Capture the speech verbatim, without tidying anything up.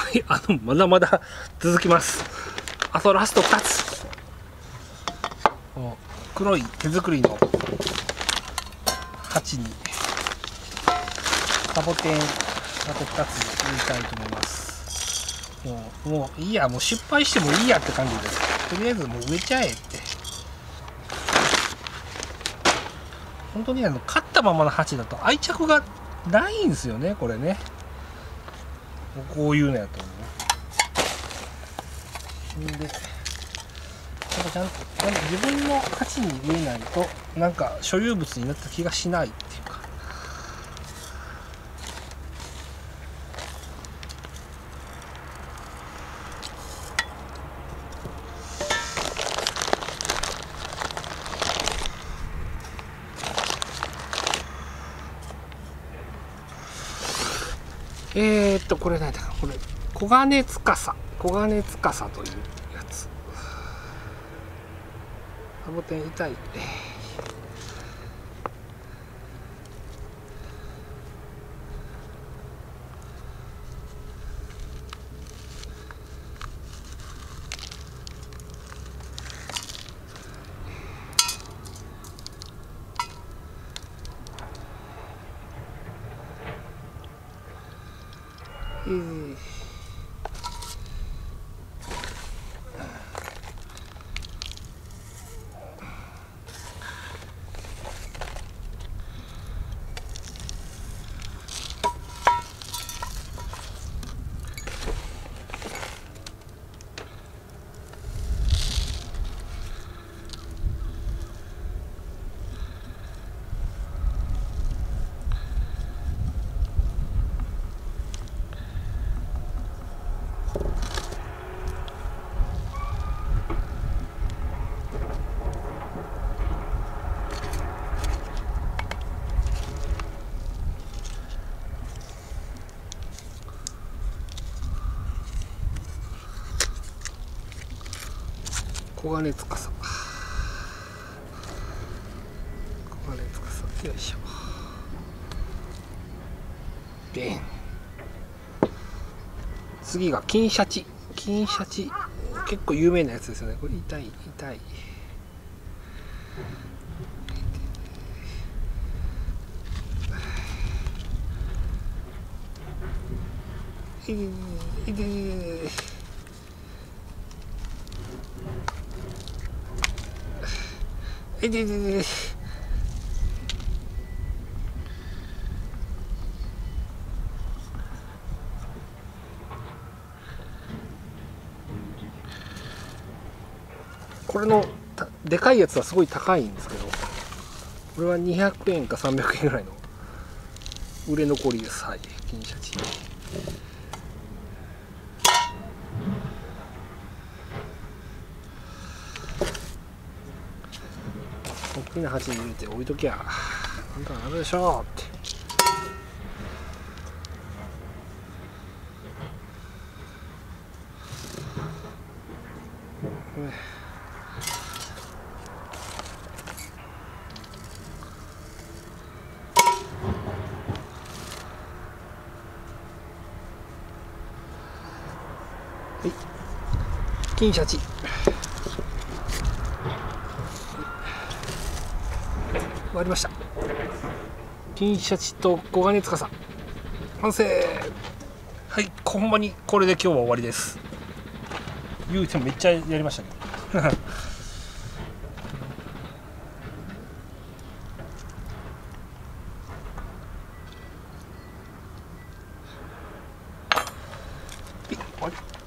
はいあのまだまだ続きます。あとラストふたつ、この黒い手作りの鉢にサボテンあとふたつ入れたいと思います。もうもういいや、もう失敗してもいいやって感じです。とりあえずもう植えちゃえって。本当にあの買ったままの鉢だと愛着がないんですよね、これね。こういうのやと思う。で、やっぱちゃんと自分の鉢に入れないとなんか所有物になった気がしないっていうか。えーっとこれ何だか、これ黄金司黄金司というやつ。サボテン痛い。えー黄金司黄金司よいしょ。で次が金シャチ。金シャチ結構有名なやつですよね。これ痛い痛い。いでいでいでいでこれのでかいやつはすごい高いんですけど、これはにひゃくえんかさんびゃくえんぐらいの売れ残りです。はい、金シャチ。大きな鉢に入れて置いときゃなんとかなるでしょうって。はい、金シャチ終わりました。金シャチと黄金司完成。はい、ほんまにこれで今日は終わりです。言うてもめっちゃやりましたねはい、終わり。